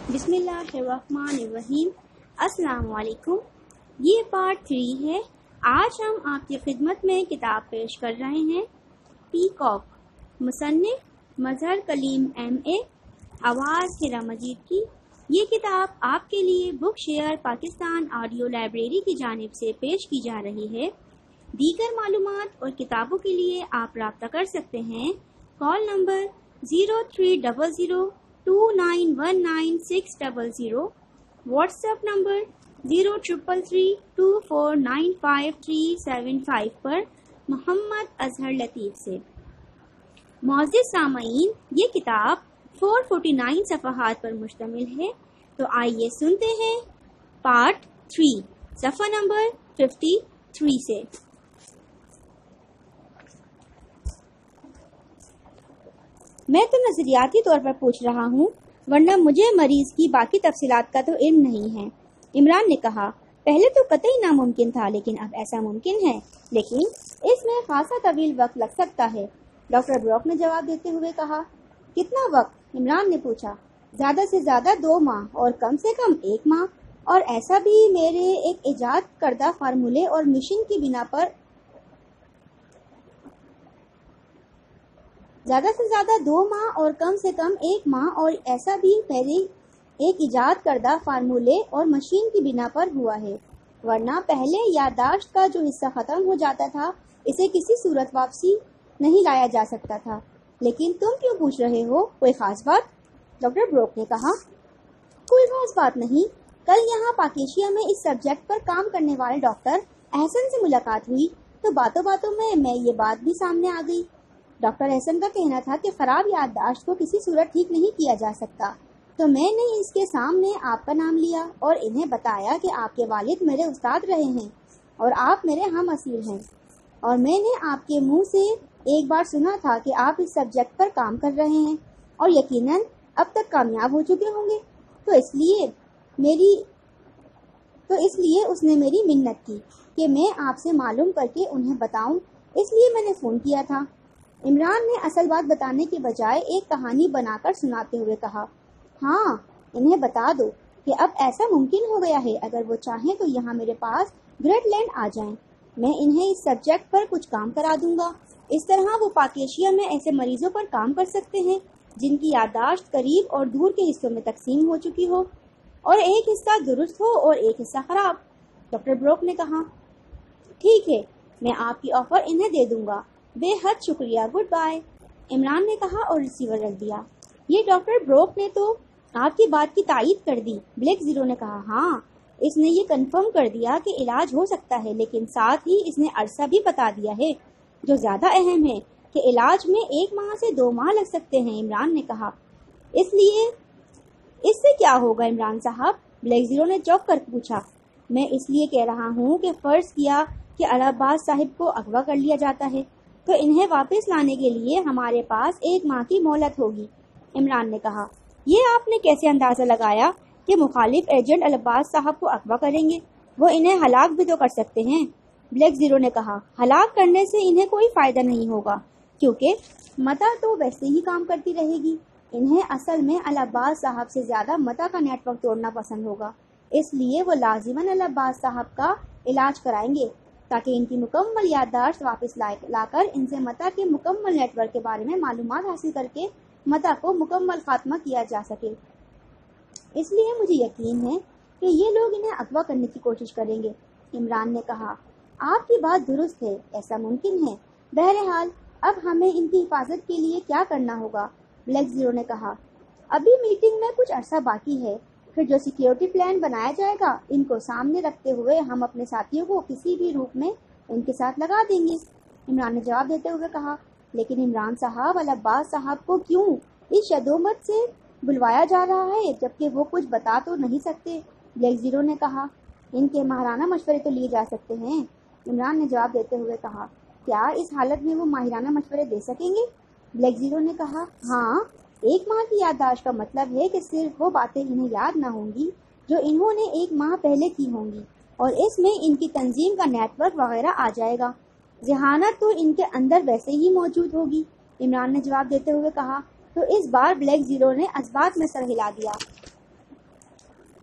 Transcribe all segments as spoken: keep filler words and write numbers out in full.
بسم اللہ الرحمن الرحیم۔ السلام علیکم۔ یہ پارٹ تھری ہے۔ آج ہم آپ کی خدمت میں کتاب پیش کر رہے ہیں پیکاک، مصنف مظہر کلیم ایم اے، آواز ہیرا مجید کی۔ یہ کتاب آپ کے لیے book share Pakistan audio library کی جانب سے پیش کی جا رہی ہے۔ دیگر معلومات اور کتابوں کے لیے آپ رابطہ کر سکتے ہیں۔ Call number zero three double zero two nine one nine six double zero, WhatsApp number zero triple three two four nine five three seven five پر محمد اظہر لطیف سے۔ معزز سامعین، یہ کتاب چار سو انچاس صفحات پر مشتمل ہے، تو آئیے سنتے ہیں پارٹ تھری، صفحہ نمبر ففٹی تھری سے۔ میں تو نظریاتی طور پر پوچھ رہا ہوں، ورنہ مجھے مریض کی باقی تفصیلات کا تو علم نہیں ہے، عمران نے کہا۔ پہلے تو قطعی ناممکن تھا، لیکن اب ایسا ممکن ہے، لیکن اس میں خاصا طویل وقت لگ سکتا ہے، ڈاکٹر بروک نے جواب دیتے ہوئے کہا۔ کتنا وقت؟ عمران نے پوچھا۔ زیادہ سے زیادہ دو ماہ اور کم سے کم ایک ماہ، اور ایسا بھی میرے ایک ایجاد کردہ فارمولے اور مشین کی بنا پر زیادہ سے زیادہ دو ماہ اور کم سے کم ایک ماہ اور ایسا بھی میری ایک ایجاد کردہ فارمولے اور مشین کی بنا پر ہوا ہے، ورنہ پہلے یادداشت کا جو حصہ ختم ہو جاتا تھا اسے کسی صورت واپسی نہیں لایا جا سکتا تھا۔ لیکن تم کیوں پوچھ رہے ہو؟ کوئی خاص بات؟ ڈاکٹر بروک نے کہا۔ کوئی خاص بات نہیں۔ کل یہاں پاکیشیا میں اس سبجیکٹ پر کام کرنے والے ڈاکٹر احسن سے ملاقات ہوئی تو باتوں باتوں میں میں یہ بات بھی سامنے آ گئی۔ ڈاکٹر احسن کا کہنا تھا کہ خراب یادداشت کو کسی صورت ٹھیک نہیں کیا جا سکتا، تو میں نے اس کے سامنے آپ کا نام لیا اور انہیں بتایا کہ آپ کے والد میرے استاد رہے ہیں اور آپ میرے ہم اصیل ہیں، اور میں نے آپ کے منہ سے ایک بار سنا تھا کہ آپ اس سبجیکٹ پر کام کر رہے ہیں اور یقیناً اب تک کامیاب ہو چکے ہوں گے، تو اس لیے میری تو اس لیے اس نے میری منت کی کہ میں آپ سے معلوم کر کے انہیں بتاؤں، اس لیے میں نے فون کیا تھا۔ عمران نے اصل بات بتانے کے بجائے ایک کہانی بنا کر سناتے ہوئے کہا۔ ہاں، انہیں بتا دو کہ اب ایسا ممکن ہو گیا ہے، اگر وہ چاہیں تو یہاں میرے پاس گریٹ لینڈ آ جائیں، میں انہیں اس سبجیکٹ پر کچھ کام کرا دوں گا۔ اس طرح وہ پاکیشیا میں ایسے مریضوں پر کام کر سکتے ہیں جن کی یادداشت قریب اور دور کے حصوں میں تقسیم ہو چکی ہو، اور ایک حصہ درست ہو اور ایک حصہ خراب۔ ڈاکٹر بروک نے کہا۔ ٹھیک ہے، میں آپ کی آفر انہیں دے دوں گا۔ بے حد شکریہ، گڈ بائے، عمران نے کہا اور ریسیور رکھ دیا۔ یہ ڈاکٹر بروک نے تو آپ کی بات کی تائید کر دی، بلیک زیرو نے کہا۔ ہاں، اس نے یہ کنفرم کر دیا کہ علاج ہو سکتا ہے، لیکن ساتھ ہی اس نے عرصہ بھی بتا دیا ہے، جو زیادہ اہم ہے، کہ علاج میں ایک ماہ سے دو ماہ لگ سکتے ہیں، عمران نے کہا۔ اس لیے اس سے کیا ہوگا عمران صاحب؟ بلیک زیرو نے چوک کر پوچھا۔ میں اس لیے کہہ رہا ہوں کہ فرض کیا کہ العباس صاحب کو اغوا کر لیا جاتا ہے، تو انہیں واپس لانے کے لیے ہمارے پاس ایک ماہ کی مہلت ہوگی، عمران نے کہا۔ یہ آپ نے کیسے اندازہ لگایا کہ مخالف ایجنٹ العباس صاحب کو اغوا کریں گے؟ وہ انہیں ہلاک بھی تو کر سکتے ہیں، بلیک زیرو نے کہا۔ ہلاک کرنے سے انہیں کوئی فائدہ نہیں ہوگا، کیونکہ متا تو ویسے ہی کام کرتی رہے گی۔ انہیں اصل میں العباس صاحب سے زیادہ متا کا نیٹ ورک توڑنا پسند ہوگا، اس لیے وہ لازماً العباس صاحب کا علاج کرائیں گے تاکہ ان کی مکمل یادداشت واپس لا کر ان سے متا کے مکمل نیٹ ورک کے بارے میں معلومات حاصل کر کے متا کو مکمل خاتمہ کیا جا سکے۔ اس لیے مجھے یقین ہے کہ یہ لوگ انہیں اغوا کرنے کی کوشش کریں گے، عمران نے کہا۔ آپ کی بات درست ہے، ایسا ممکن ہے۔ بہرحال اب ہمیں ان کی حفاظت کے لیے کیا کرنا ہوگا؟ بلیک زیرو نے کہا۔ ابھی میٹنگ میں کچھ عرصہ باقی ہے، پھر جو سیکیورٹی پلان بنایا جائے گا ان کو سامنے رکھتے ہوئے ہم اپنے ساتھیوں کو کسی بھی روپ میں ان کے ساتھ لگا دیں گے، عمران نے جواب دیتے ہوئے کہا۔ لیکن عمران صاحب، العباس صاحب کو کیوں اس شدومت سے بلوایا جا رہا ہے جبکہ وہ کچھ بتا تو نہیں سکتے؟ بلیک زیرو نے کہا۔ ان کے ماہرانہ مشورے تو لیے جا سکتے ہیں، عمران نے جواب دیتے ہوئے کہا۔ کیا اس حالت میں وہ ماہرانہ مشورے دے سکیں گے؟ بلیک زیرو نے کہا۔ ہاں، ایک ماہ کی یادداشت کا مطلب ہے کہ صرف وہ باتیں انہیں یاد نہ ہوں گی جو انہوں نے ایک ماہ پہلے کی ہوں گی، اور اس میں ان کی تنظیم کا نیٹ ورک وغیرہ آ جائے گا۔ ذہانت تو ان کے اندر ویسے ہی موجود ہوگی، عمران نے جواب دیتے ہوئے کہا۔ تو اس بار بلیک زیرو نے اسبات میں سر ہلا دیا۔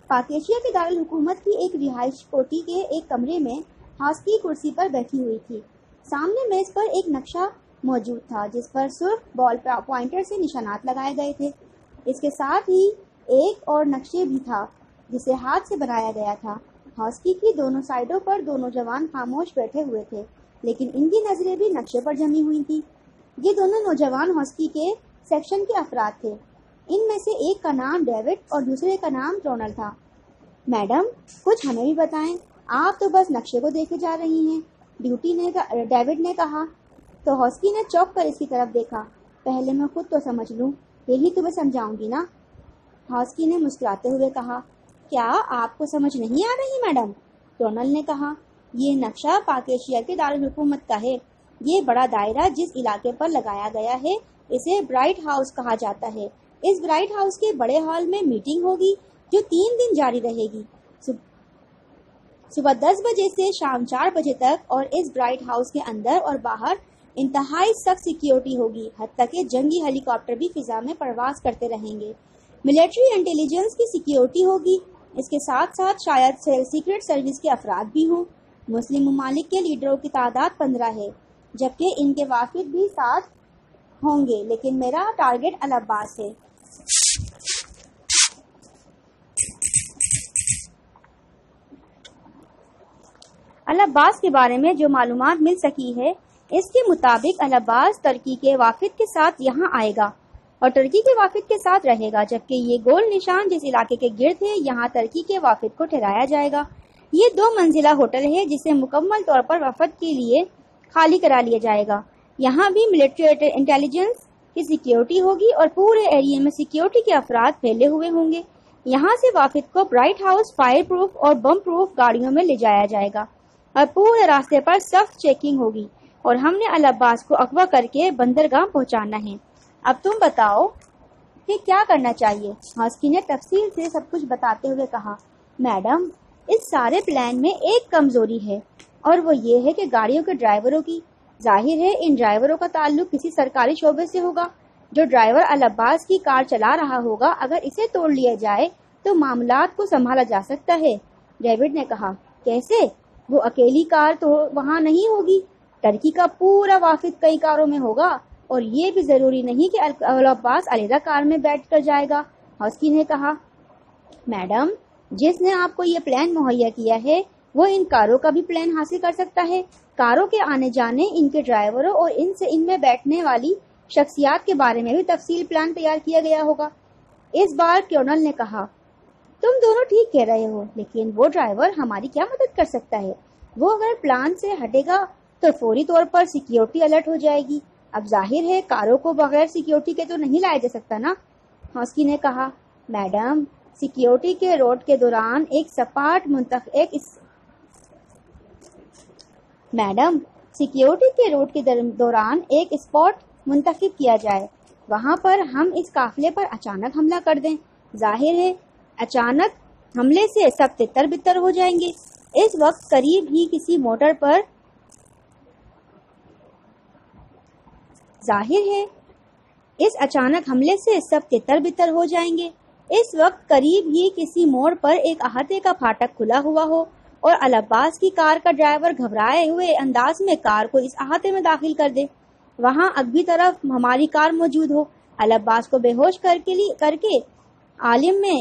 پاکیشیا کے دارالحکومت کی ایک رہائش کوٹی کے ایک کمرے میں ہاسکی کرسی پر بیٹھی ہوئی تھی۔ سامنے میز پر ایک نقشہ موجود تھا جس پر سرخ بال پوائنٹر سے نشانات لگائے گئے تھے۔ اس کے ساتھ ہی ایک اور نقشے بھی تھا جسے ہاتھ سے بنایا گیا تھا۔ ہاسکی کی دونوں سائڈوں پر دونوں جوان خاموش بیٹھے ہوئے تھے، لیکن ان کی نظریں بھی نقشے پر جمی ہوئی تھی۔ یہ دونوں نوجوان ہاسکی کے سیکشن کے افراد تھے۔ ان میں سے ایک کا نام ڈیوڈ اور دوسرے کا نام رونلڈ تھا۔ میڈم، کچھ ہمیں بھی بتائیں، آپ تو بس نقشے کو دیکھے جا رہی ہیں، ڈیوٹی نے ڈیوڈ نے کہا۔ تو ہاسکی نے چوک کر اس کی طرف دیکھا۔ پہلے میں خود تو سمجھ لوں، یہی تمہیں سمجھاؤں گی نا؟ ہاسکی نے مسکراتے ہوئے کہا۔ کیا آپ کو سمجھ نہیں آ رہی میڈم؟ رونلڈ نے کہا۔ یہ نقشہ پاکیشیا کے دارالحکومت کا ہے۔ یہ بڑا دائرہ جس علاقے پر لگایا گیا ہے اسے برائٹ ہاؤس کہا جاتا ہے۔ اس برائٹ ہاؤس کے بڑے ہال میں میٹنگ ہوگی جو تین دن جاری رہے گی، صبح دس بجے سے شام چار بجے تک، اور اس برائٹ ہاؤس کے اندر اور باہر انتہائی سخت سیکیورٹی ہوگی، حتیٰ کہ جنگی ہیلی کاپٹر بھی فضا میں پرواز کرتے رہیں گے۔ ملٹری انٹیلیجنس کی سیکیورٹی ہوگی۔ اس کے ساتھ ساتھ شاید سیکرٹ سروس کے افراد بھی ہوں۔ مسلم ممالک کے لیڈروں کی تعداد پندرہ ہے، جبکہ ان کے وافد بھی ساتھ ہوں گے، لیکن میرا ٹارگٹ العباس ہے۔ العباس کے بارے میں جو معلومات مل سکی ہے اس کے مطابق العباس ترکی کے وافد کے ساتھ یہاں آئے گا اور ترکی کے وافد کے ساتھ رہے گا، جبکہ یہ گول نشان جس علاقے کے گرد ہے یہاں ترکی کے وافد کو ٹھہرایا جائے گا۔ یہ دو منزلہ ہوٹل ہے جسے مکمل طور پر وفد کے لیے خالی کرا لیا جائے گا۔ یہاں بھی ملٹری انٹیلیجنس کی سیکیورٹی ہوگی اور پورے ایریا میں سیکیورٹی کے افراد پھیلے ہوئے ہوں گے۔ یہاں سے وافد کو برائٹ ہاؤس فائر پروف اور بم پروف گاڑیوں میں لے جایا جائے گا اور پورے راستے پر سخت چیکنگ ہوگی، اور ہم نے العباس کو اغوا کر کے بندرگاہ پہنچانا ہے۔ اب تم بتاؤ کہ کیا کرنا چاہیے؟ ہاسکی نے تفصیل سے سب کچھ بتاتے ہوئے کہا۔ میڈم، اس سارے پلان میں ایک کمزوری ہے، اور وہ یہ ہے کہ گاڑیوں کے ڈرائیوروں کی۔ ظاہر ہے ان ڈرائیوروں کا تعلق کسی سرکاری شعبے سے ہوگا۔ جو ڈرائیور العباس کی کار چلا رہا ہوگا، اگر اسے توڑ لیا جائے تو معاملات کو سنبھالا جا سکتا ہے۔ ڈیوڈ نے کہا۔ کیسے؟ وہ اکیلی کار تو وہاں نہیں ہوگی، ترکی کا پورا وافد کئی کاروں میں ہوگا، اور یہ بھی ضروری نہیں کہ العباس علیحدہ کار میں بیٹھ کر جائے گا، ہاسکی نے کہا۔ میڈم، جس نے آپ کو یہ پلان مہیا کیا ہے وہ ان کاروں کا بھی پلان حاصل کر سکتا ہے۔ کاروں کے آنے جانے، ان کے ڈرائیوروں اور ان سے ان میں بیٹھنے والی شخصیات کے بارے میں بھی تفصیل پلان تیار کیا گیا ہوگا۔ اس بار کرنل نے کہا۔ تم دونوں ٹھیک کہہ رہے ہو، لیکن وہ ڈرائیور ہماری کیا مدد کر سکتا ہے؟ وہ اگر پلان سے ہٹے گا تو فوری طور پر سیکیورٹی الرٹ ہو جائے گی۔ اب ظاہر ہے کاروں کو بغیر سیکیورٹی کے تو نہیں لایا جا سکتا نا، ہاسکی نے کہا۔ میڈم، سیکیورٹی کے روڈ کے دوران ایک سپاٹ منتخب ایک اس... میڈم سیکیورٹی کے روڈ کے دوران ایک اسپاٹ منتخب کیا جائے، وہاں پر ہم اس قافلے پر اچانک حملہ کر دیں۔ ظاہر ہے اچانک حملے سے سب تتر بتر ہو جائیں گے۔ اس وقت قریب ہی کسی موٹر پر ظاہر ہے اس اچانک حملے سے سب تتر بتر ہو جائیں گے۔ اس وقت قریب ہی کسی موڑ پر ایک احاطے کا پھاٹک کھلا ہوا ہو اور العباس کی کار کا ڈرائیور گھبرائے ہوئے انداز میں کار کو اس احاطے میں داخل کر دے۔ وہاں اگبی طرف ہماری کار موجود ہو، العباس کو بے ہوش کر کے کر کے عالم میں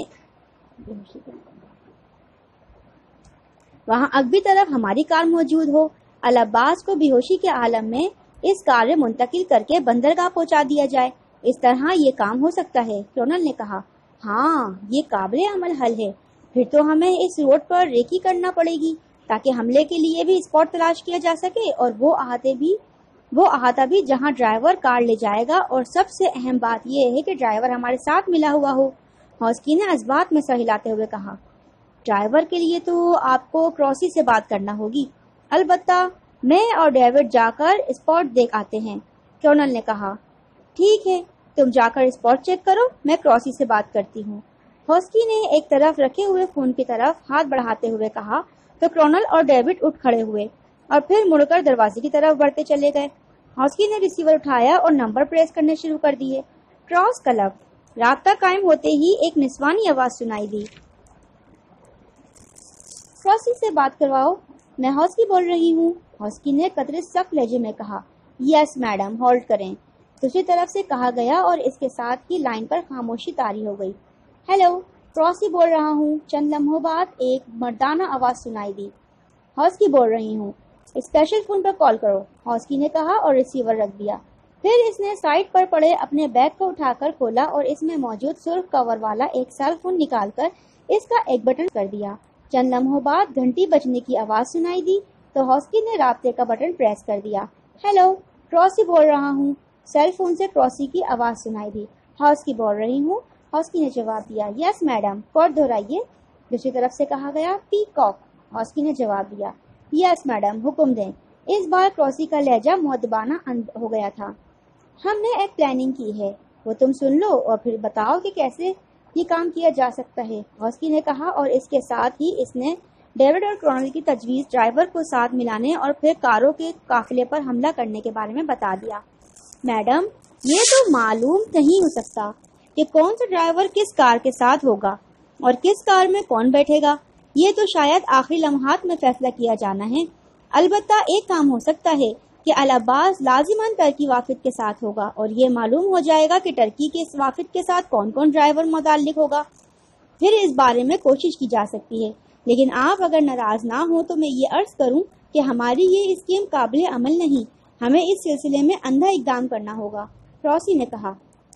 وہاں اگبی طرف ہماری کار موجود ہو العباس کو بے ہوشی کے عالم میں اس کار میں منتقل کر کے بندرگاہ پہنچا دیا جائے۔ اس طرح یہ کام ہو سکتا ہے، کرنل نے کہا۔ ہاں، یہ قابل عمل حل ہے۔ پھر تو ہمیں اس روڈ پر ریکی کرنا پڑے گی تاکہ حملے کے لیے بھی اسپاٹ تلاش کیا جا سکے، اور وہ احاطے بھی وہ احاطہ بھی جہاں ڈرائیور کار لے جائے گا، اور سب سے اہم بات یہ ہے کہ ڈرائیور ہمارے ساتھ ملا ہوا ہو، ہاسکی نے اسبات میں سر ہلاتے ہوئے کہا۔ ڈرائیور کے لیے تو آپ کو کراسی سے بات کرنا ہوگی۔ البتہ میں اور ڈیوڈ جا کر اسپاٹ دیکھ آتے ہیں، کرنل نے کہا۔ ٹھیک ہے، تم جا کر اسپاٹ چیک کرو، میں کراسی سے بات کرتی ہوں، ہاسکی نے ایک طرف رکھے ہوئے فون کی طرف ہاتھ بڑھاتے ہوئے کہا۔ تو کرنل اور ڈیوڈ اٹھ کھڑے ہوئے اور پھر مڑ کر دروازے کی طرف بڑھتے چلے گئے۔ ہاسکی نے ریسیور اٹھایا اور نمبر پریس کرنے شروع کر دیے۔ Cross club. رابطہ قائم ہوتے ہی ایک نسوانی آواز سنائی دی۔ क्रॉसी से बात करवाओ, मैं हॉस्की बोल रही हूँ। हॉस्की ने कतरे सख्त लहजे में कहा। यस मैडम, होल्ड करें, दूसरी तरफ से कहा गया और इसके साथ ही लाइन पर खामोशी तारी हो गई। हेलो, क्रॉसी बोल रहा हूँ। चंद लम्हों बाद एक मर्दाना आवाज सुनाई दी। हॉस्की बोल रही हूँ, स्पेशल फोन पर कॉल करो, हॉस्की ने कहा और रिसीवर रख दिया। फिर इसने साइड पर पड़े अपने बैग को उठाकर खोला और इसमें मौजूद सुर्ख कवर वाला एक सेल फोन निकालकर इसका एक बटन कर दिया। चंद लम्हों बाद घंटी बजने की आवाज सुनाई दी तो हॉस्की ने राब्ते का बटन प्रेस कर दिया। हेलो, क्रॉसी बोल रहा हूँ। सेल फोन से क्रॉसी की आवाज सुनाई दी। हॉस्की बोल रही हूँ, हॉस्की ने जवाब दिया। यस मैडम, कोड दोहराइए, दूसरी तरफ से कहा गया। पीकॉक, हॉस्की ने जवाब दिया। यस मैडम, हुक्म दें। इस बार क्रॉसी का लहजा मुअद्दबाना हो गया था। हमने एक प्लानिंग की है, वो तुम सुन लो और फिर बताओ कि कैसे ये काम किया जा सकता है, हॉस्की ने कहा और इसके साथ ही इसने डेविड और क्रोनल की तजवीज ड्राइवर को साथ मिलाने और फिर कारों के काफिले पर हमला करने के बारे में बता दिया। मैडम, ये तो मालूम नहीं हो सकता कि कौन सा ड्राइवर किस कार के साथ होगा और किस कार में कौन बैठेगा। ये तो शायद आखिरी लम्हात में फैसला किया जाना है। अलबत्ता एक काम हो सकता है कि अल-अब्बास लाजिमन टर्की वाफिद के साथ होगा और ये मालूम हो जाएगा कि टर्की के वाफिद के साथ कौन कौन ड्राइवर मुताल्लिक होगा। फिर इस बारे में कोशिश की जा सकती है, लेकिन आप अगर नाराज ना हो तो मैं ये अर्ज करूं कि हमारी ये स्कीम काबिल अमल नहीं, हमें इस सिलसिले में अंधा इकदाम करना होगा, क्रॉसी ने कहा।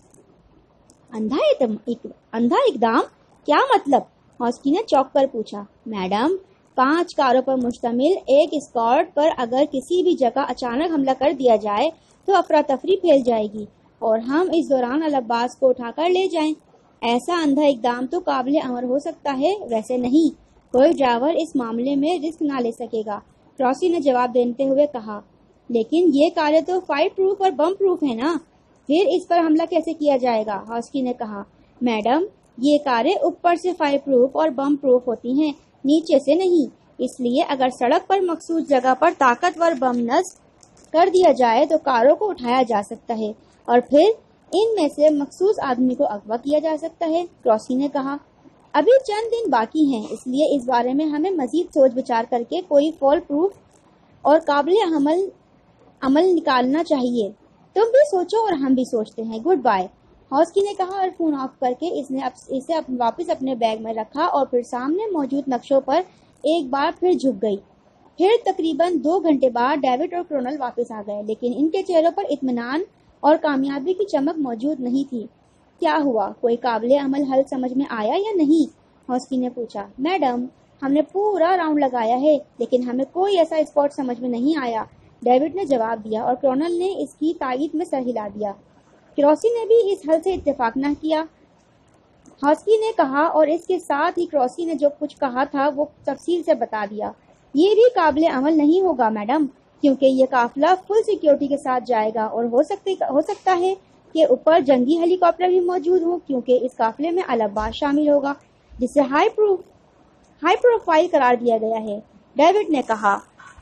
अंधा इक, अंधा इकदाम क्या मतलब? हॉस्की ने चौंक कर पूछा। मैडम, पांच कारों पर मुश्तमिल एक स्क्वाड पर अगर किसी भी जगह अचानक हमला कर दिया जाए तो अफरा तफरी फैल जाएगी और हम इस दौरान अल-अब्बास को उठाकर ले जाएं। ऐसा अंधा इकदाम तो काबिल अमल हो सकता है, वैसे नहीं। कोई ड्राइवर इस मामले में रिस्क ना ले सकेगा, क्रॉसी ने जवाब देते हुए कहा। लेकिन ये कारें तो फायर प्रूफ और बम प्रूफ है ना, फिर इस पर हमला कैसे किया जाएगा? हॉस्की ने कहा। मैडम, ये कारें ऊपर से फायर प्रूफ और बम प्रूफ होती हैं, नीचे से नहीं। इसलिए अगर सड़क पर मखसूस जगह पर ताकतवर बम नस्ब कर दिया जाए तो कारों को उठाया जा सकता है और फिर इनमें से मखसूस आदमी को अगवा किया जा सकता है, क्रॉसी ने कहा। अभी चंद दिन बाकी हैं, इसलिए इस बारे में हमें मजीद सोच विचार करके कोई फॉल प्रूफ और काबिल अमल अमल निकालना चाहिए। तुम भी सोचो और हम भी सोचते हैं। गुड बाय, हॉस्की ने कहा और फोन ऑफ करके इसने अप, इसे अप, वापस अपने बैग में रखा और फिर सामने मौजूद नक्शों पर एक बार फिर झुक गई। फिर तकरीबन दो घंटे बाद डेविड और क्रोनल वापस आ गए, लेकिन इनके चेहरों पर इत्मीनान और कामयाबी की चमक मौजूद नहीं थी। क्या हुआ, कोई काबिल अमल हल समझ में आया या नहीं? हॉस्की ने पूछा। मैडम, हमने पूरा राउंड लगाया है, लेकिन हमें कोई ऐसा स्पॉट समझ में नहीं आया, डेविड ने जवाब दिया और क्रोनल ने इसकी तायीद में सर हिला दिया। क्रॉसी ने भी इस हल से इत्तेफाक न किया, हॉस्की ने कहा और इसके साथ ही क्रॉसी ने जो कुछ कहा था वो तफसील से बता दिया। ये भी काबिल अमल नहीं होगा मैडम, क्योंकि ये काफिला फुल सिक्योरिटी के साथ जाएगा और हो सकते हो सकता है कि ऊपर जंगी हेलीकॉप्टर भी मौजूद हो, क्योंकि इस काफिले में अल-अब्बास शामिल होगा, जिसे हाई प्रूफ हाई प्रोफाइल करार दिया गया है, डेविड ने कहा।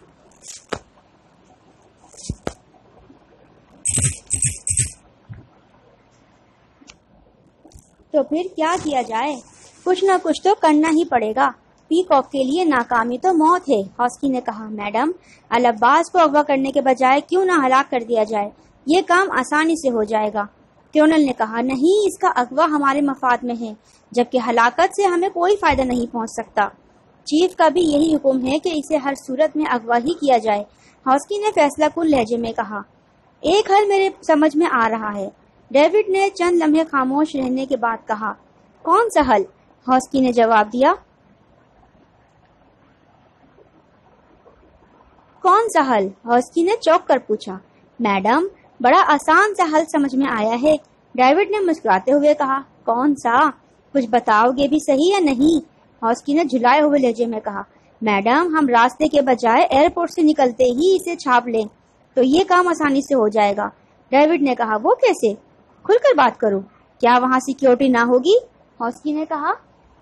तो फिर क्या किया जाए? कुछ न कुछ तो करना ही पड़ेगा। पीकॉक के लिए नाकामी तो मौत है, हॉस्की ने कहा। मैडम, अल-अब्बास को अगवा करने के बजाय क्यों ना हलाक कर दिया जाए, ये काम आसानी से हो जाएगा, क्रोनल ने कहा। नहीं, इसका अगवा हमारे मफाद में है, जबकि हलाकत से हमें कोई फायदा नहीं पहुंच सकता। चीफ का भी यही हुक्म है कि इसे हर सूरत में अगवा ही किया जाए, हॉस्की ने फैसला कुन लहजे में कहा। एक हल मेरे समझ में आ रहा है, डेविड ने चंद लम्हे खामोश रहने के बाद कहा। कौन सा हल? हॉस्की ने जवाब दिया। कौन सा हल? हॉस्की ने चौंक कर पूछा। मैडम, बड़ा आसान सा हल समझ में आया है, डेविड ने मुस्कुराते हुए कहा। कौन सा? कुछ बताओगे भी सही या नहीं? हॉस्की ने झुलाए हुए लहजे में कहा। मैडम, हम रास्ते के बजाय एयरपोर्ट से निकलते ही इसे छाप लें तो ये काम आसानी से हो जाएगा, डेविड ने कहा। वो कैसे? खुलकर बात करो, क्या वहाँ सिक्योरिटी ना होगी? हॉस्की ने कहा।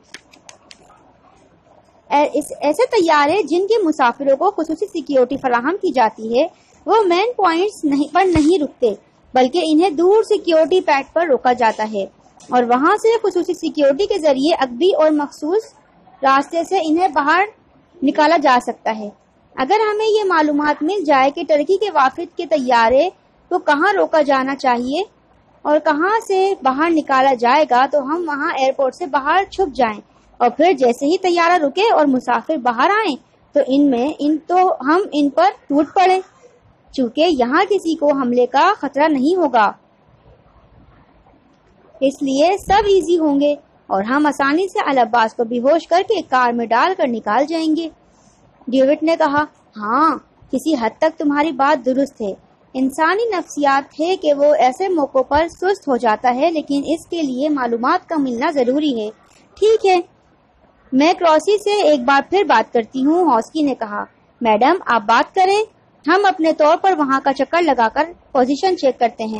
ऐसे तैयारे जिनके मुसाफिरों को खुसूसी सिक्योरिटी फराहम की जाती है वो मेन पॉइंट्स नहीं पर नहीं रुकते, बल्कि इन्हें दूर सिक्योरिटी पैड पर रोका जाता है और वहां से खुसूसी सिक्योरिटी के जरिए अगबी और मखसूस रास्ते से इन्हें बाहर نکالا جا سکتا ہے۔ اگر ہمیں یہ معلومات مل جائے کہ ٹرکی کے وافد کے طیارے کو کہاں روکا جانا چاہیے اور کہاں سے باہر نکالا جائے گا تو ہم وہاں ایئرپورٹ سے باہر چھپ جائیں، اور پھر جیسے ہی طیارہ رکے اور مسافر باہر آئیں تو ان میں ان تو ہم ان پر ٹوٹ پڑے، چونکہ یہاں کسی کو حملے کا خطرہ نہیں ہوگا، اس لیے سب ایزی ہوں گے اور ہم آسانی سے العباس کو بے ہوش کر کے کار میں ڈال کر نکال جائیں گے۔ ڈیوڈ نے کہا، ہاں کسی حد تک تمہاری بات درست ہے۔ انسانی نفسیات ہے کہ وہ ایسے موقعوں پر سست ہو جاتا ہے، لیکن اس کے لیے معلومات کا ملنا ضروری ہے۔ ٹھیک ہے، میں کراسی سے ایک بار پھر بات کرتی ہوں، ہاسکی نے کہا۔ میڈم آپ بات کریں، ہم اپنے طور پر وہاں کا چکر لگا کر پوزیشن چیک کرتے ہیں۔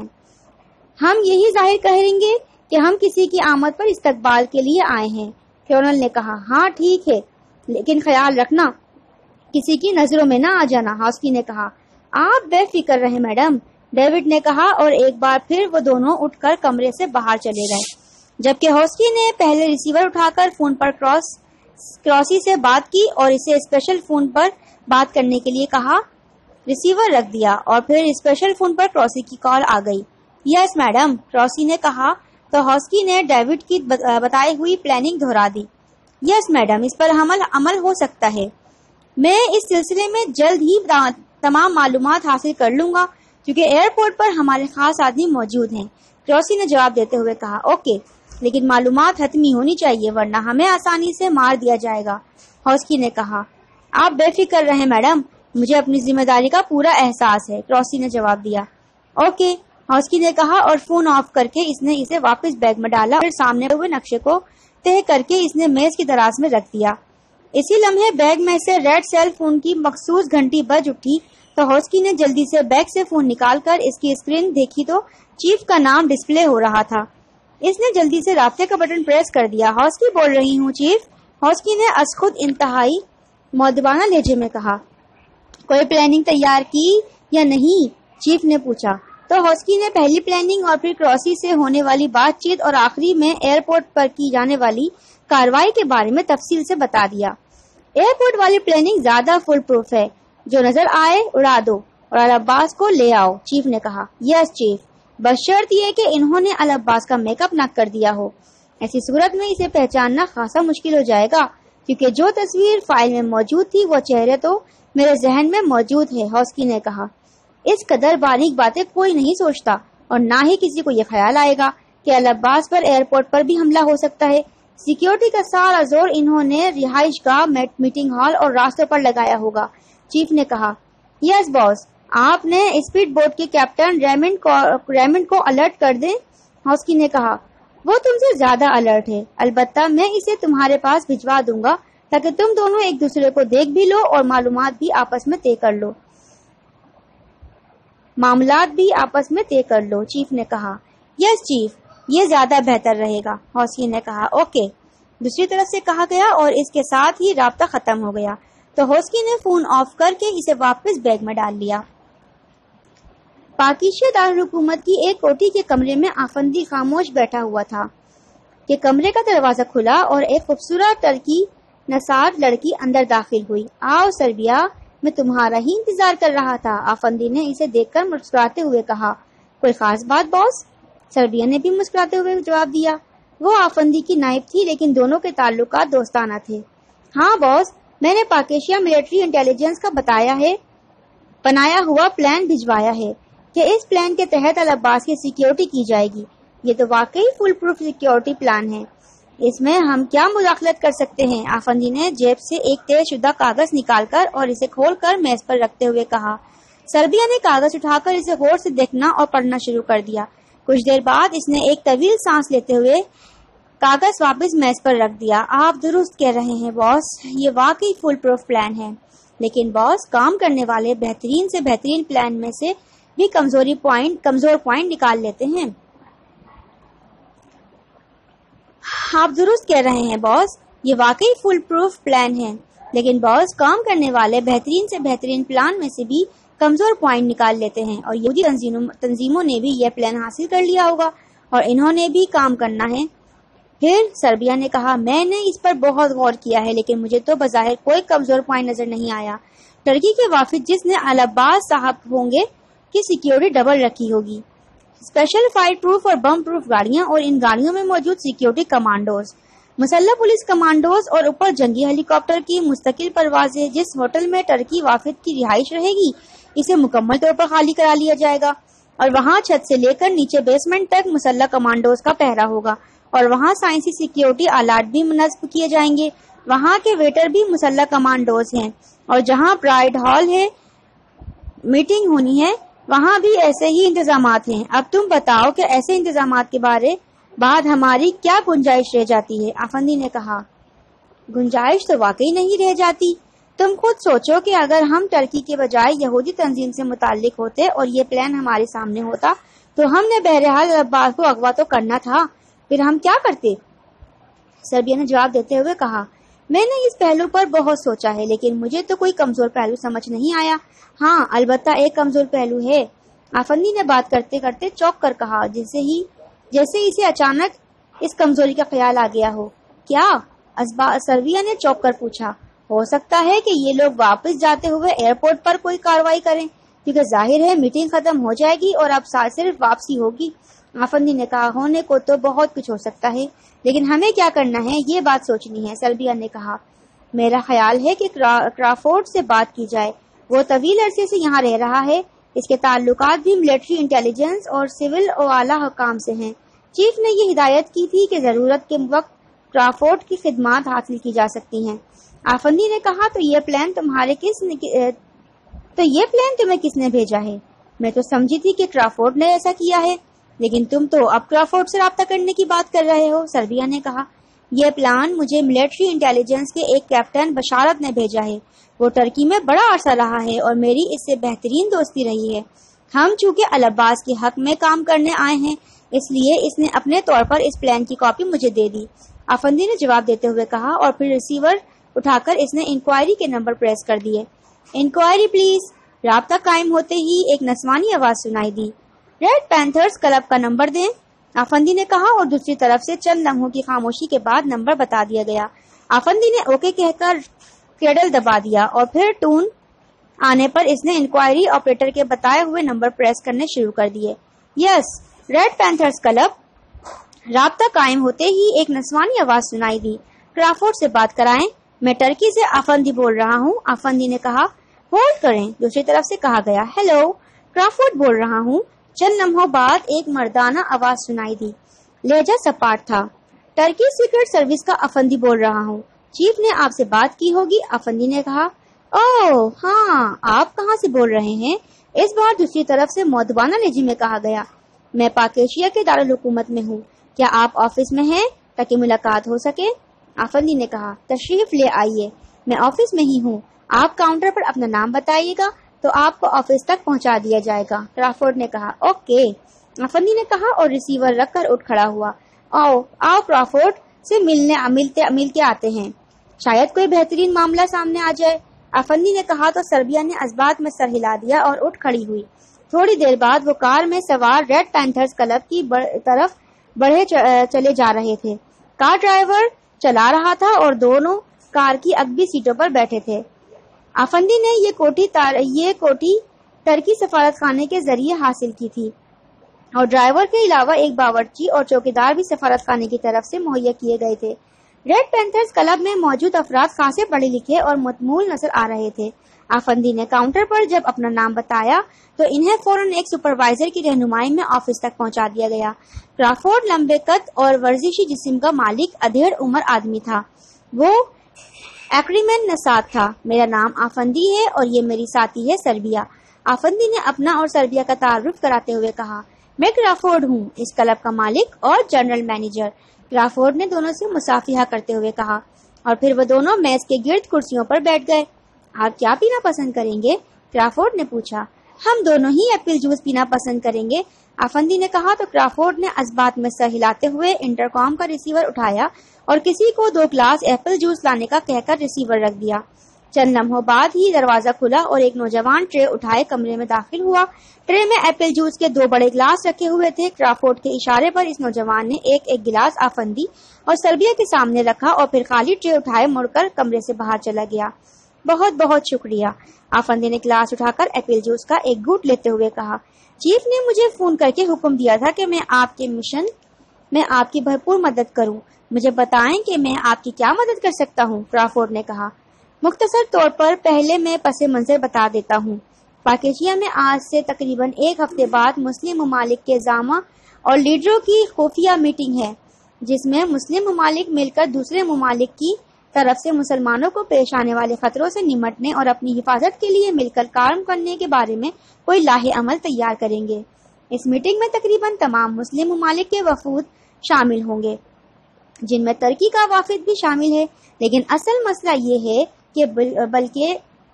ہم یہی ظاہر کریں گے کہ ہم کسی کی آمد پر استقبال کے لیے آئے ہیں، کیونل نے کہا۔ ہاں ٹھیک ہے، لیکن خیال رکھنا کسی کی نظروں میں نہ آ جانا، ہاسکی نے کہا۔ آپ بے فکر رہیں میڈم، ڈیوڈ نے کہا، اور ایک بار پھر وہ دونوں اٹھ کر کمرے سے باہر چلے گئے، جبکہ ہاسکی نے پہلے ریسیور اٹھا کر فون پر کراس کراسی سے بات کی اور اسے اسپیشل فون پر بات کرنے کے لیے کہا۔ ریسیور رکھ دیا اور پھر اسپیشل فون پر کراسی کی کال آ گئی۔ یس میڈم، کراسی نے کہا تو ہاسکی نے ڈیوڈ کی بتائی ہوئی پلاننگ دہرا دی۔ یس میڈم، اس پر عمل عمل ہو سکتا ہے، میں اس سلسلے میں جلد ہی تمام معلومات حاصل کر لوں گا، کیونکہ ایئرپورٹ پر ہمارے خاص آدمی موجود ہیں، کراسی نے جواب دیتے ہوئے کہا۔ اوکے، لیکن معلومات حتمی ہونی چاہیے ورنہ ہمیں آسانی سے مار دیا جائے گا، ہاسکی نے کہا۔ آپ بے فکر رہیں میڈم، مجھے اپنی ذمہ داری کا پورا احساس ہے، کراسی نے جواب دیا۔ اوکے، ہاسکی نے کہا، اور فون آف کر کے اس نے اسے واپس بیگ میں ڈالا اور سامنے ہوئے نقشے کو طے کر کے اس نے میز کی دراز میں رکھ دیا۔ اسی لمحے بیگ میں سے ریڈ سیل فون کی مخصوص گھنٹی بج اٹھی تو ہاسکی نے جلدی سے بیگ سے فون نکال کر اس کی اسکرین دیکھی تو چیف کا نام ڈسپلے ہو رہا تھا۔ اس نے جلدی سے رابطے کا بٹن پریس کر دیا۔ ہاسکی بول رہی ہوں چیف، ہاسکی نے از خود انتہائی مؤدبانہ لہجے میں کہا۔ کوئی پلاننگ تیار کی یا نہیں؟ چیف نے پوچھا۔ تو ہاسکی نے پہلی پلاننگ اور پھر کراسی سے ہونے والی بات چیت اور آخری میں ایئرپورٹ پر کی جانے والی کاروائی کے بارے میں تفصیل سے بتا دیا۔ ایئرپورٹ والی پلاننگ زیادہ فل پروف ہے، جو نظر آئے اڑا دو اور العباس کو لے آؤ، چیف نے کہا۔ یس چیف، بس شرط یہ کہ انہوں نے العباس کا میک اپ نہ کر دیا ہو، ایسی صورت میں اسے پہچاننا خاصا مشکل ہو جائے گا، کیونکہ جو تصویر فائل میں موجود تھی وہ چہرے تو میرے ذہن میں موجود ہے، ہاسکی نے کہا۔ اس قدر باریک باتیں کوئی نہیں سوچتا اور نہ ہی کسی کو یہ خیال آئے گا کہ العباس پر ایئرپورٹ پر بھی حملہ ہو سکتا ہے۔ سیکیورٹی کا سارا زور انہوں نے رہائش گاہ، میٹنگ ہال اور راستوں پر لگایا ہوگا، چیف نے کہا۔ یس باس، آپ نے اسپیڈ بوٹ کے کیپٹن ریمنڈ کو ریمنڈ کو الرٹ کر دیں، ہاسکی نے کہا۔ وہ تم سے زیادہ الرٹ ہے، البتہ میں اسے تمہارے پاس بھجوا دوں گا تاکہ تم دونوں ایک دوسرے کو دیکھ بھی لو اور معلومات بھی آپس میں طے کر لو معاملات بھی آپس میں طے کر لو چیف نے کہا۔ یس چیف، یہ زیادہ بہتر رہے گا، ہاسکی نے کہا۔ اوکے، دوسری طرف سے کہا گیا اور اس کے ساتھ ہی رابطہ ختم ہو گیا تو ہاسکی نے فون آف کر کے اسے واپس بیگ میں ڈال لیا۔ پاکیزیہ دارالحکومت کی ایک کوٹھی کے کمرے میں آفندی خاموش بیٹھا ہوا تھا کہ کمرے کا دروازہ کھلا اور ایک خوبصورت ٹرکی نژاد لڑکی اندر داخل ہوئی۔ آؤ سربیا، میں تمہارا ہی انتظار کر رہا تھا، آفندی نے اسے دیکھ کر مسکراتے ہوئے کہا۔ کوئی خاص بات باس؟ سربیا نے بھی مسکراتے ہوئے جواب دیا۔ وہ آفندی کی نائب تھی لیکن دونوں کے تعلقات دوستانہ تھے۔ ہاں باس، میں نے پاکیزیہ ملٹری انٹیلیجنس کا بتایا ہے بنایا ہوا پلان بھجوایا ہے کہ اس پلان کے تحت العباس کی سیکیورٹی کی جائے گی۔ یہ تو واقعی فل پروف سیکیورٹی پلان ہے، اس میں ہم کیا مداخلت کر سکتے ہیں؟ آفندی نے جیب سے ایک تیز شدہ کاغذ نکال کر اور اسے کھول کر میز پر رکھتے ہوئے کہا۔ سربیا نے کاغذ اٹھا کر اسے غور سے دیکھنا اور پڑھنا شروع کر دیا۔ کچھ دیر بعد اس نے ایک طویل سانس لیتے ہوئے کاغذ واپس میز پر رکھ دیا۔ آپ درست کہہ رہے ہیں باس، یہ واقعی فل پروف پلان ہے، لیکن باس، کام کرنے والے بہترین سے بہترین پلان میں سے بھی کمزوری پوائنٹ کمزور پوائنٹ نکال لیتے ہیں۔ آپ درست کہہ رہے ہیں باس، یہ واقعی فل پروف پلان ہے، لیکن باس، کام کرنے والے بہترین سے بہترین پلان میں سے بھی کمزور پوائنٹ نکال لیتے ہیں، اور یہودی تنظیموں نے بھی یہ پلان حاصل کر لیا ہوگا اور انہوں نے بھی کام کرنا ہے پھر سربیا نے کہا، میں نے اس پر بہت غور کیا ہے لیکن مجھے تو بظاہر کوئی کمزور پوائنٹ نظر نہیں آیا۔ ٹرکی کے وافد جس نے العباس صاحب ہوں گے کی سیکیورٹی ڈبل رکھی ہوگی، اسپیشل فائر پروف اور بم پروف گاڑیاں، اور ان گاڑیوں میں موجود سیکیورٹی کمانڈوز، مسلح پولیس کمانڈوز، اور اوپر جنگی ہیلی کاپٹر کی مستقل پروازیں۔ جس ہوٹل میں ٹرکی وافد کی رہائش رہے گی اسے مکمل طور پر خالی کرا لیا جائے گا، اور وہاں چھت سے لے کر نیچے بیسمنٹ تک مسلح کمانڈوز کا پہرا ہوگا، اور وہاں سائنسی سیکیورٹی آلات بھی نصب کیے جائیں گے۔ وہاں کے ویٹر بھی مسلح کمانڈوز ہیں، اور جہاں پرائڈ ہال ہے میٹنگ ہونی ہے وہاں بھی ایسے ہی انتظامات ہیں۔ اب تم بتاؤ کہ ایسے انتظامات کے بارے بعد ہماری کیا گنجائش رہ جاتی ہے؟ آفندی نے کہا، گنجائش تو واقعی نہیں رہ جاتی۔ تم خود سوچو کہ اگر ہم ٹرکی کے بجائے یہودی تنظیم سے متعلق ہوتے اور یہ پلان ہمارے سامنے ہوتا تو ہم نے بہرحال عباس کو اغوا تو کرنا تھا، پھر ہم کیا کرتے؟ سربیا نے جواب دیتے ہوئے کہا، میں نے اس پہلو پر بہت سوچا ہے لیکن مجھے تو کوئی کمزور پہلو سمجھ نہیں آیا۔ ہاں البتہ ایک کمزور پہلو ہے، آفندی نے بات کرتے کرتے چوک کر کہا، جیسے ہی جیسے اسے اچانک اس کمزوری کا خیال آ گیا ہو۔ کیا؟ سربیا نے چوک کر پوچھا۔ ہو سکتا ہے کہ یہ لوگ واپس جاتے ہوئے ایئرپورٹ پر کوئی کارروائی کریں، کیونکہ ظاہر ہے میٹنگ ختم ہو جائے گی اور اب صرف واپسی ہوگی۔ آفندی نے کہا، ہونے کو تو بہت کچھ ہو سکتا ہے لیکن ہمیں کیا کرنا ہے یہ بات سوچنی ہے۔ سربیا نے کہا، میرا خیال ہے کہ کرافورڈ سے بات کی جائے، وہ طویل عرصے سے یہاں رہ رہا ہے، اس کے تعلقات بھی ملٹری انٹیلیجنس اور سول و اعلیٰ حکام سے ہیں۔ چیف نے یہ ہدایت کی تھی کہ ضرورت کے وقت کرافورڈ کی خدمات حاصل کی جا سکتی ہیں۔ آفندی نے کہا، تو یہ پلان تمہارے کس نے تو یہ پلان تمہیں کس نے بھیجا ہے؟ میں تو سمجھی تھی کہ کرافورڈ نے ایسا کیا ہے، لیکن تم تو اب کرافورڈ سے رابطہ کرنے کی بات کر رہے ہو۔ سربیا نے کہا، یہ پلان مجھے ملٹری انٹیلیجنس کے ایک کیپٹن بشارت نے بھیجا ہے، وہ ٹرکی میں بڑا عرصہ رہا ہے اور میری اس سے بہترین دوستی رہی ہے۔ ہم چونکہ العباس کے حق میں کام کرنے آئے ہیں اس لیے اس نے اپنے طور پر اس پلان کی کاپی مجھے دے دی، آفندی نے جواب دیتے ہوئے کہا، اور پھر ریسیور اٹھا کر اس نے انکوائری کے نمبر پریس کر دیے۔ Enquiry please. رابطہ قائم ہوتے ہی ایک نسوانی آواز سنائی دی، ریڈ پینتھرز کلب کا نمبر دیں، آفندی نے کہا، اور دوسری طرف سے چند لمحوں کی خاموشی کے بعد نمبر بتا دیا گیا۔ آفندی نے اوکے کہہ کر کیڈل دبا دیا اور پھر ٹون آنے پر اس نے انکوائری آپریٹر کے بتائے ہوئے نمبر پریس کرنے شروع کر دیے۔ Yes, red panthers club. رابطہ قائم ہوتے ہی ایک نسوانی آواز سنائی دی، کرافورڈ سے بات کرائیں، میں ٹرکی سے آفندی بول رہا ہوں۔ آفندی نے کہا، ہولڈ کریں۔ دوسری طرف سے کہا گیا، ہیلو، کرافورڈ بول رہا ہوں۔ چند لمحوں بعد ایک مردانہ آواز سنائی دی، لہجہ سپاٹ تھا، ٹرکی سیکرٹ سروس کا آفندی بول رہا ہوں، چیف نے آپ سے بات کی ہوگی۔ آفندی نے کہا، اوہ ہاں، آپ کہاں سے بول رہے ہیں؟ اس بار دوسری طرف سے مؤدبانہ لہجے میں کہا گیا، میں پاک ایشیا کے دارالحکومت میں ہوں، کیا آپ آفس میں ہیں تاکہ ملاقات ہو سکے؟ آفندی نے کہا، تشریف لے آئیے، میں آفس میں ہی ہوں، آپ کاؤنٹر پر اپنا نام بتائیے گا تو آپ کو آفس تک پہنچا دیا جائے گا۔ کرافورڈ نے کہا، اوکے۔ آفندی نے کہا اور ریسیور رکھ کر اٹھ کھڑا ہوا، آؤ آؤ کرافورڈ سے ملنے ملتے مل کے آتے ہیں، شاید کوئی بہترین معاملہ سامنے آ جائے۔ آفندی نے کہا تو سربیا نے اسبات میں سر ہلا دیا اور اٹھ کھڑی ہوئی۔ تھوڑی دیر بعد وہ کار میں سوار ریڈ پینتھرز کلب کی طرف بڑھے چلے جا رہے تھے۔ کار ڈرائیور چلا رہا تھا اور دونوں کار کی اگبی سیٹوں پر بیٹھے تھے۔ آفندی نے یہ کوٹھی یہ کوٹھی ٹرکی سفارت خانے کے ذریعے حاصل کی تھی اور ڈرائیور کے علاوہ ایک باورچی اور چوکیدار بھی سفارت خانے کی طرف سے مہیا کیے گئے تھے۔ ریڈ پینتھرز کلب میں موجود افراد خاصے پڑھے لکھے اور متمول نظر آ رہے تھے۔ آفندی نے کاؤنٹر پر جب اپنا نام بتایا تو انہیں فوراً ایک سپروائزر کی رہنمائی میں آفس تک پہنچا دیا گیا۔ کرافورڈ لمبے قد اور ورزشی جسم کا مالک ادھیڑ عمر آدمی تھا، وہ ایکریمن نژاد تھا۔ میرا نام آفندی ہے اور یہ میری ساتھی ہے سربیا۔ آفندی نے اپنا اور سربیا کا تعارف کراتے ہوئے کہا، میں کرافورڈ ہوں، اس کلب کا مالک اور جنرل مینیجر۔ کرافورڈ نے دونوں سے مصافحہ کرتے ہوئے کہا اور پھر وہ دونوں میز کے گرد کرسیوں پر بیٹھ گئے۔ آپ کیا پینا پسند کریں گے؟ کرافورڈ نے پوچھا۔ ہم دونوں ہی ایپل جوس پینا پسند کریں گے، آفندی نے کہا تو کرافورڈ نے اسبات میں سر ہلاتے ہوئے انٹرکام کا ریسیور اٹھایا اور کسی کو دو گلاس ایپل جوس لانے کا کہہ کر ریسیور رکھ دیا۔ چند لمحوں بعد ہی دروازہ کھلا اور ایک نوجوان ٹرے اٹھائے کمرے میں داخل ہوا۔ ٹرے میں ایپل جوس کے دو بڑے گلاس رکھے ہوئے تھے۔ کرافورڈ کے اشارے پر اس نوجوان نے ایک ایک گلاس آفندی اور سربیہ کے سامنے رکھا اور پھر خالی ٹرے اٹھائے مڑ کر کمرے سے باہر چلا گیا۔ بہت بہت شکریہ، آفندی نے گلاس اٹھا کر ایپل جوس کا ایک گھونٹ لیتے ہوئے کہا۔ چیف نے مجھے فون کر کے حکم دیا تھا کہ میں آپ کے مشن میں آپ کی بھرپور مدد کروں۔ مجھے بتائیں کہ میں آپ کی کیا مدد کر سکتا ہوں، کرافورڈ نے کہا۔ مختصر طور پر پہلے میں پس منظر بتا دیتا ہوں۔ پاکیشیا میں آج سے تقریباً ایک ہفتے بعد مسلم ممالک کے زعما اور لیڈروں کی خفیہ میٹنگ ہے، جس میں مسلم ممالک مل کر دوسرے ممالک کی طرف سے مسلمانوں کو پیش آنے والے خطروں سے نمٹنے اور اپنی حفاظت کے لیے مل کر کام کرنے کے بارے میں کوئی لاہ عمل تیار کریں گے۔ اس میٹنگ میں تقریباً تمام مسلم ممالک کے وفود شامل ہوں گے، جن میں ترکی کا وافد بھی شامل ہے، لیکن اصل مسئلہ یہ ہے کہ بلکہ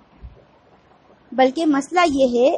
بلکہ مسئلہ یہ ہے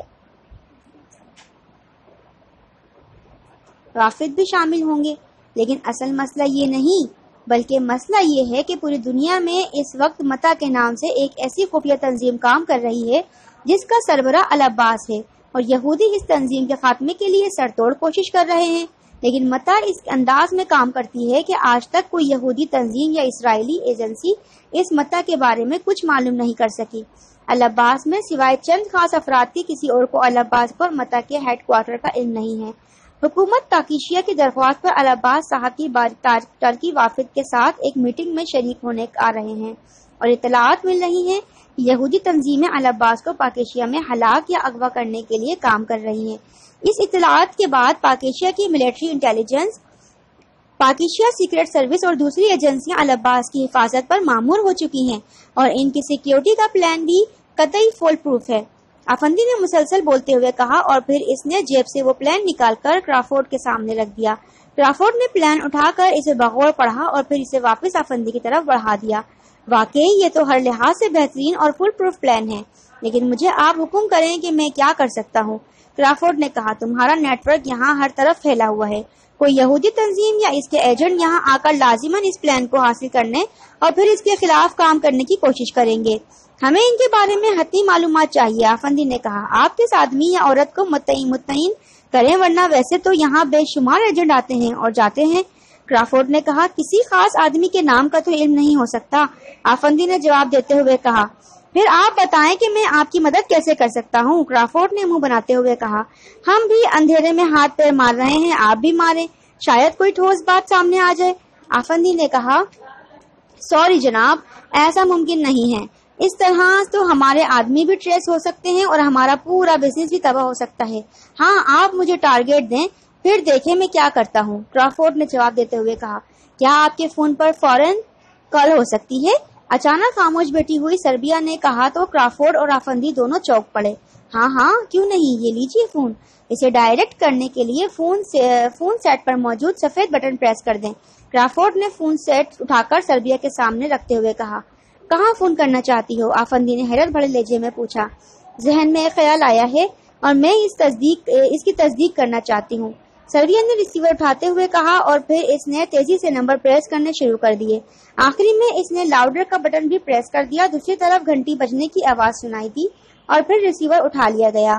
وافد بھی شامل ہوں گے لیکن اصل مسئلہ یہ نہیں بلکہ مسئلہ یہ ہے کہ پوری دنیا میں اس وقت متا کے نام سے ایک ایسی خفیہ تنظیم کام کر رہی ہے جس کا سربراہ العباس ہے، اور یہودی اس تنظیم کے خاتمے کے لیے سر توڑ کوشش کر رہے ہیں، لیکن متا اس انداز میں کام کرتی ہے کہ آج تک کوئی یہودی تنظیم یا اسرائیلی ایجنسی اس متا کے بارے میں کچھ معلوم نہیں کر سکی۔ العباس میں سوائے چند خاص افراد کی کسی اور کو العباس پر متا کے ہیڈ کوارٹر کا علم نہیں ہے۔ حکومت تاکیشیا کی درخواست پر العباس صاحب کی ترکی وافد کے ساتھ ایک میٹنگ میں شریک ہونے آ رہے ہیں، اور اطلاعات مل رہی ہیں کہ یہودی تنظیمیں العباس کو پاکیشیا میں ہلاک یا اغوا کرنے کے لیے کام کر رہی ہیں۔ اس اطلاعات کے بعد پاکیشیا کی military intelligence, Pakeshia secret service اور دوسری ایجنسیاں العباس کی حفاظت پر مامور ہو چکی ہیں، اور ان کی سیکیورٹی کا پلان بھی قطعی فول پروف ہے، آفندی نے مسلسل بولتے ہوئے کہا، اور پھر اس نے جیب سے وہ پلان نکال کر کرافورڈ کے سامنے رکھ دیا۔ کرافورڈ نے پلان اٹھا کر اسے بغور پڑھا اور پھر اسے واپس آفندی کی طرف بڑھا دیا۔ واقعی یہ تو ہر لحاظ سے بہترین اور فل پروف پلان ہے، لیکن مجھے آپ حکم کریں کہ میں کیا کر سکتا ہوں، کرافورڈ نے کہا۔ تمہارا نیٹ ورک یہاں ہر طرف پھیلا ہوا ہے، کوئی یہودی تنظیم یا اس کے ایجنٹ یہاں آ کر لازماً اس پلان کو حاصل کرنے اور پھر اس کے خلاف کام کرنے کی کوشش کریں گے۔ ہمیں ان کے بارے میں حتمی معلومات چاہیے، آفندی نے کہا۔ آپ کس آدمی یا عورت کو متعین متعین کریں، ورنہ ویسے تو یہاں بے شمار ایجنٹ آتے ہیں اور جاتے ہیں، کرافورڈ نے کہا۔ کسی خاص آدمی کے نام کا تو علم نہیں ہو سکتا، آفندی نے جواب دیتے ہوئے کہا۔ پھر آپ بتائیں کہ میں آپ کی مدد کیسے کر سکتا ہوں، کرافورڈ نے منہ بناتے ہوئے کہا۔ ہم بھی اندھیرے میں ہاتھ پیر مار رہے ہیں، آپ بھی ماریں، شاید کوئی ٹھوس بات سامنے آ جائے، آفندی نے کہا۔ سوری جناب، ایسا ممکن نہیں ہے، اس طرح تو ہمارے آدمی بھی ٹریس ہو سکتے ہیں اور ہمارا پورا بزنس بھی تباہ ہو سکتا ہے۔ ہاں، آپ مجھے ٹارگیٹ دیں، پھر دیکھیں میں کیا کرتا ہوں، کرافورڈ نے جواب دیتے ہوئے کہا۔ کیا آپ کے فون پر فوراً کال ہو سکتی ہے؟ اچانک خاموش بیٹھی ہوئی سربیہ نے کہا تو کرافورڈ اور آفندی دونوں چونک پڑے۔ ہاں ہاں کیوں نہیں، یہ لیجیے فون۔ اسے ڈائریکٹ کرنے کے لیے فون سے فون سیٹ پر موجود سفید بٹن پریس کر دیں، کرافورڈ نے فون سیٹ اٹھا کر سربیہ کے سامنے رکھتے ہوئے کہا۔ کہاں فون کرنا چاہتی ہو، آفندی نے حیرت بھرے لہجے میں پوچھا۔ ذہن میں ایک خیال آیا ہے اور میں اس تصدیق اس کی تصدیق کرنا چاہتی ہوں، سربیہ نے ریسیور اٹھاتے ہوئے کہا، اور پھر اس نے تیزی سے نمبر پریس کرنے شروع کر دیے۔ آخری میں اس نے لاؤڈر کا بٹن بھی پریس کر دیا، دوسری طرف گھنٹی بجنے کی آواز سنائی دی اور پھر ریسیور اٹھا لیا گیا۔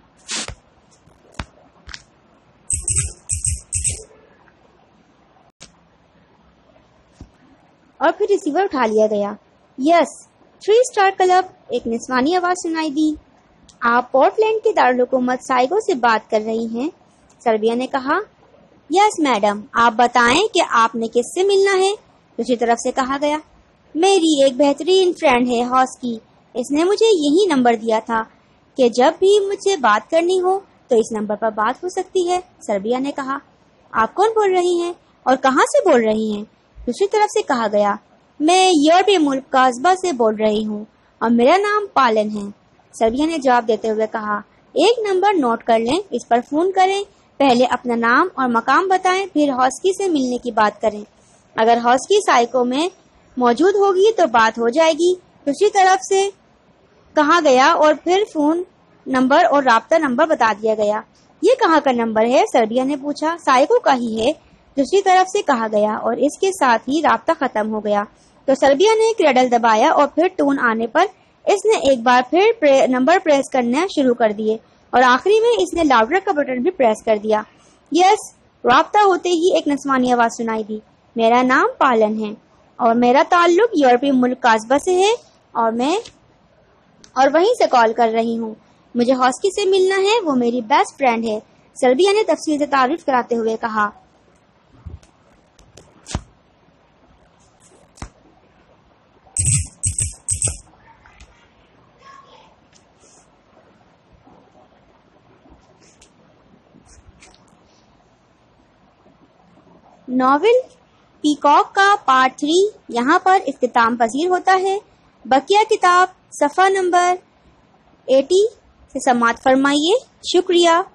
اور پھر ریسیور اٹھا لیا گیا۔ یس، تھری اسٹار کلب، ایک نسوانی آواز سنائی دی۔ آپ پورٹ لینڈ کے دارالحکومت سائگو سے بات کر رہی ہیں، سربیہ نے کہا۔ یس میڈم، آپ بتائیں کہ آپ نے کس سے ملنا ہے، دوسری طرف سے کہا گیا۔ میری ایک بہترین فرینڈ ہے ہاسکی، اس نے مجھے یہی نمبر دیا تھا کہ جب بھی مجھ سے بات کرنی ہو تو اس نمبر پر بات ہو سکتی ہے، سربیہ نے کہا۔ آپ کون بول رہی ہیں اور کہاں سے بول رہی ہیں، دوسری طرف سے کہا گیا۔ میں یورپی ملک قاصبہ سے بول رہی ہوں اور میرا نام پالن ہے، سربیہ نے جواب دیتے ہوئے کہا۔ ایک نمبر نوٹ کر لیں، اس پر فون کریں، پہلے اپنا نام اور مقام بتائیں، پھر ہاسکی سے ملنے کی بات کریں۔ اگر ہاسکی سائیکو میں موجود ہوگی تو بات ہو جائے گی، دوسری طرف سے کہا گیا، اور پھر فون نمبر اور رابطہ نمبر بتا دیا گیا۔ یہ کہاں کا نمبر ہے، سربیہ نے پوچھا۔ سائیکو کا ہی ہے، دوسری طرف سے کہا گیا، اور اس کے ساتھ ہی رابطہ ختم ہو گیا۔ تو سربیہ نے کریڈل دبایا اور پھر ٹون آنے پر اس نے ایک بار پھر نمبر پریس کرنا شروع کر دیے اور آخری میں اس نے لاؤڈر کا بٹن بھی پریس کر دیا۔ یس، رابطہ ہوتے ہی ایک نسوانی آواز سنائی دی۔ میرا نام پالن ہے اور میرا تعلق یورپی ملک کاسبا سے ہے اور میں اور وہیں سے کال کر رہی ہوں۔ مجھے ہاسکی سے ملنا ہے، وہ میری بیسٹ فرینڈ ہے، سلبیا نے تفصیل سے تعریف کراتے ہوئے کہا۔ ناول پیکاک کا پارٹ تھری یہاں پر اختتام پذیر ہوتا ہے۔ بقیہ کتاب صفحہ نمبر اسی سے سماعت فرمائیے۔ شکریہ۔